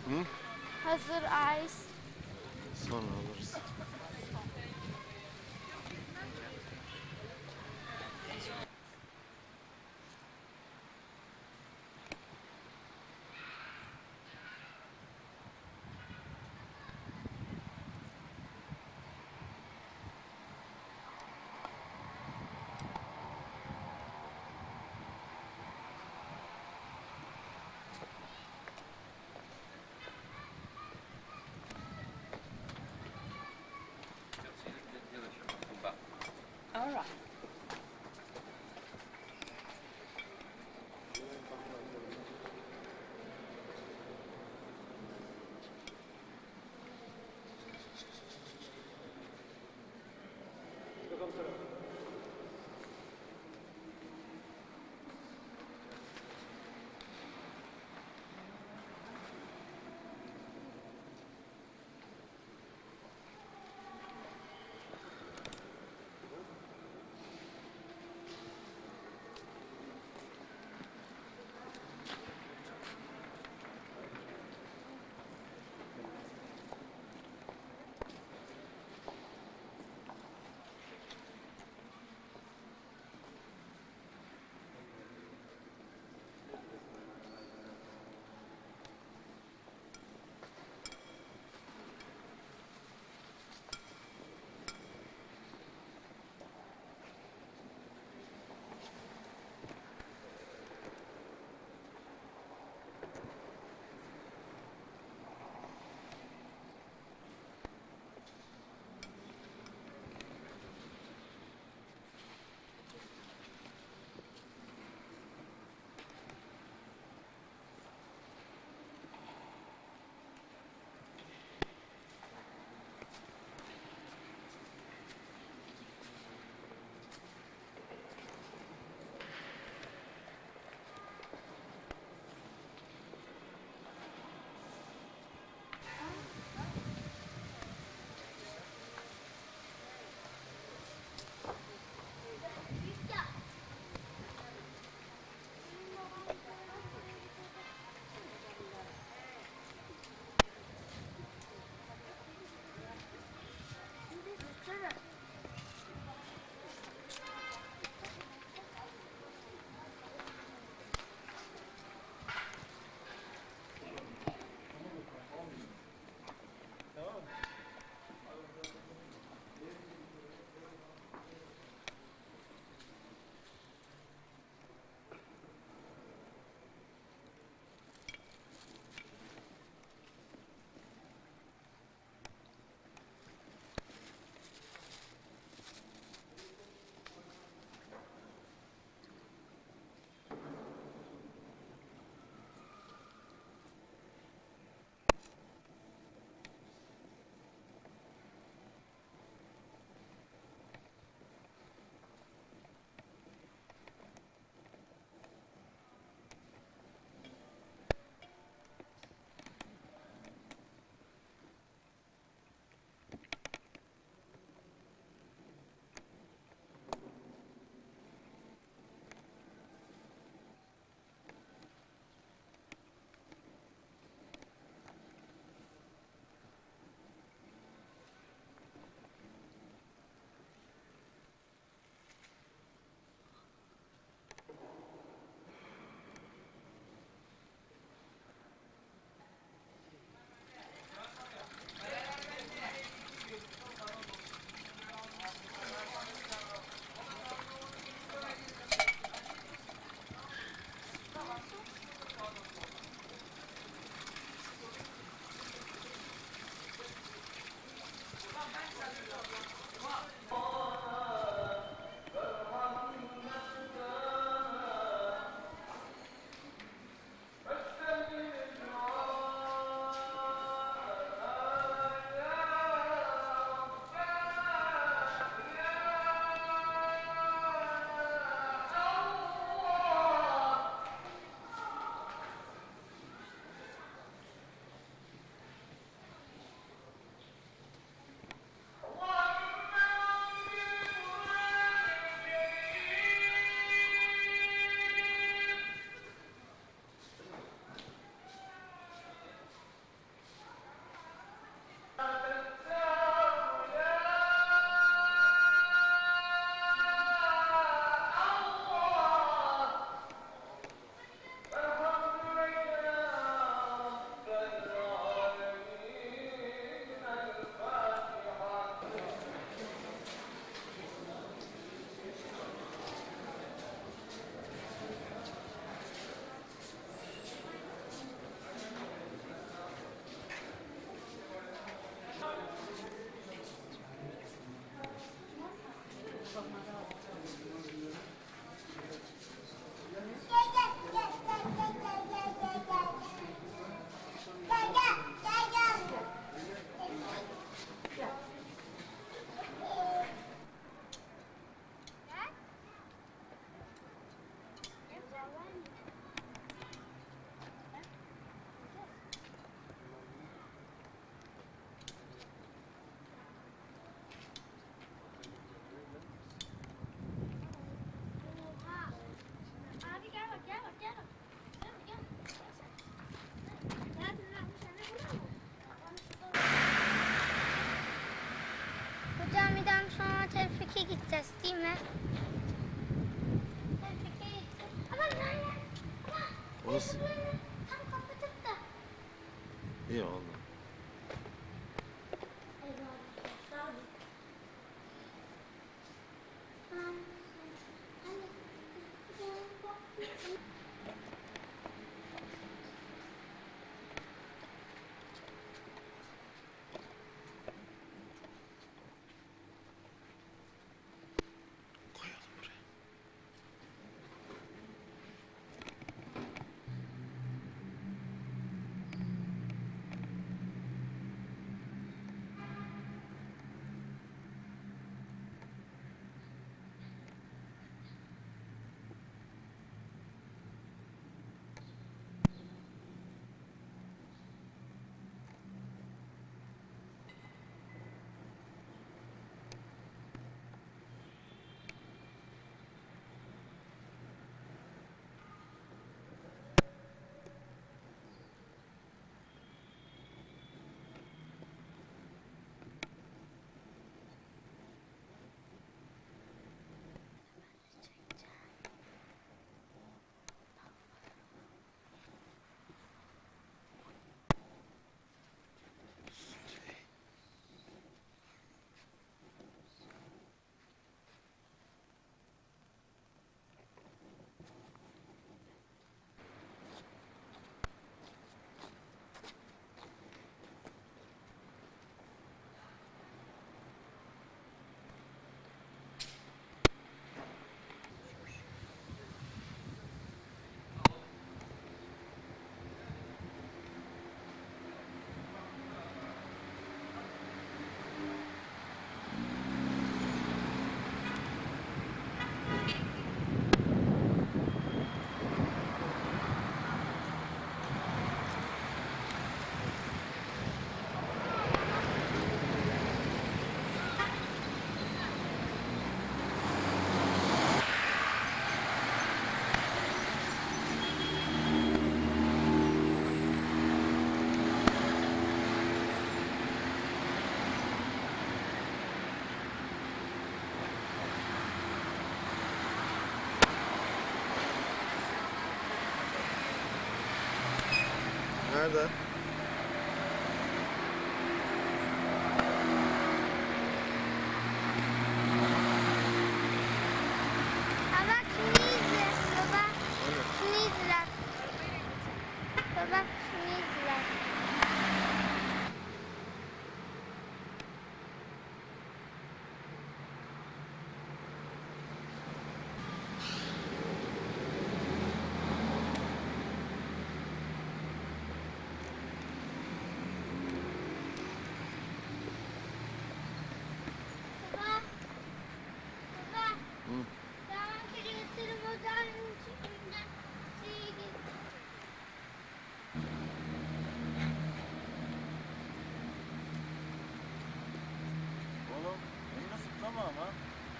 Hı? Hazır ice. Sonra alırız. Nasıl? Tam kapatıp da. İyi oldu. Koyalım buraya. Nerede? Baba şunu izle. Baba şunu izle. Baba şunu izle. Baba. Baba. Hı. Tamam kilometrim odanın içinden şeye gitti. Oğlum elini sıklama ama.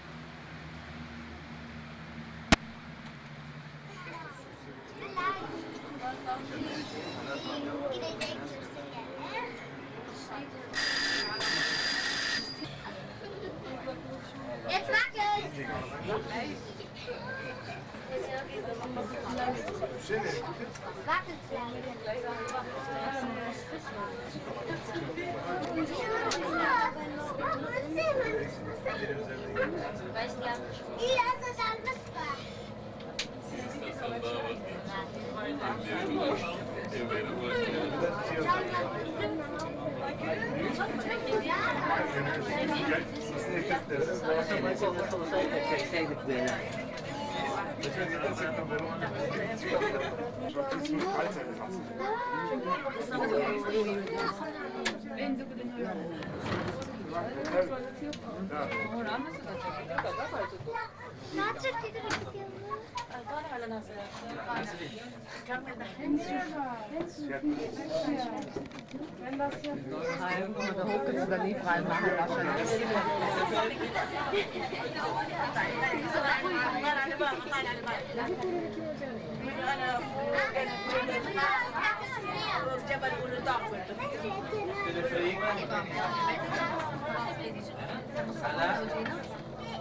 Jetzt wackeln! Wackelt Nein, da hocken sie dann nicht frei machen wahrscheinlich.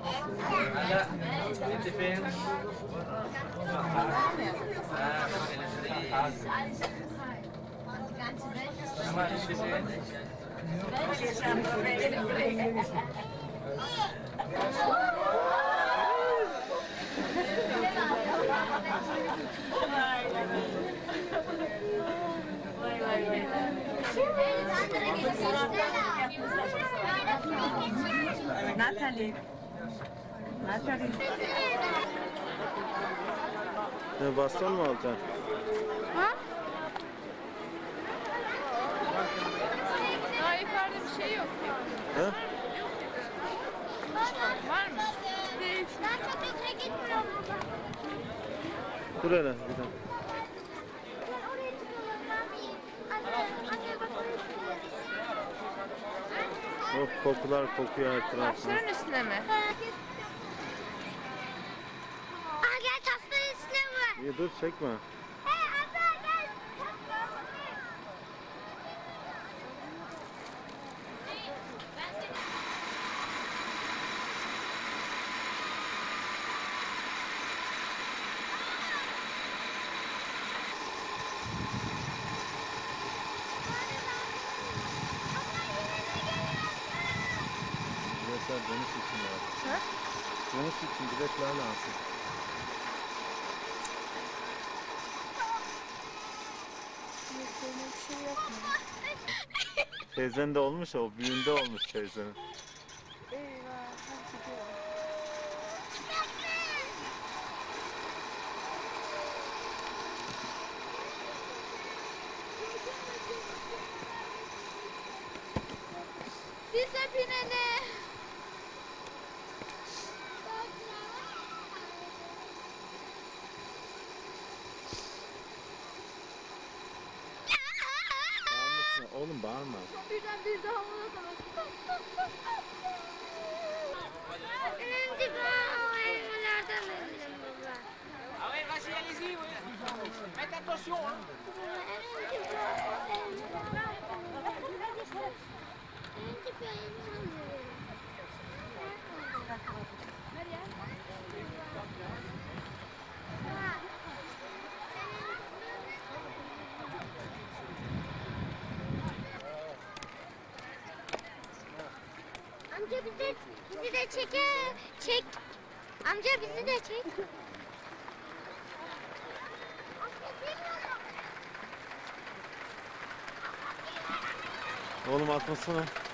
Natalie. Natalie. Ne baston mu alacaksın? Ha? Daha yukarıda bir şey yok. He? Var mı? Değil. Ben çok yukarı gitmiyorum baba. Dur hele bir dakika. Ben oraya çıkıyorum. Ben bir... Anne bak oraya çıkıyorum. Oh, kokular kokuyor her tarafına. Taşların üstüne mi? Aa gel tasların üstüne vur. İyi dur çekme. Hey abla gel. Tasların üstüne. Biletler dönüş için lazım. Ha? Dönüş için biletler lazım. Bir şey yok mu? Teyzen de olmuş o, büyüğünde olmuş teyzenin. Eyvah. Hadi gidiyorum. Bize binene. Bağırmasın oğlum, bağırma. Birden bir daha havada kaldı. Önce ben o elmalardan alayım baba. A ver, vas a allez-y, oui. Faites attention, hein. Önce ben o elmalardan alayım. Önce ben elma alıyorum. Amca bizi de çek. Amca bizi de çek. Oğlum atmasana.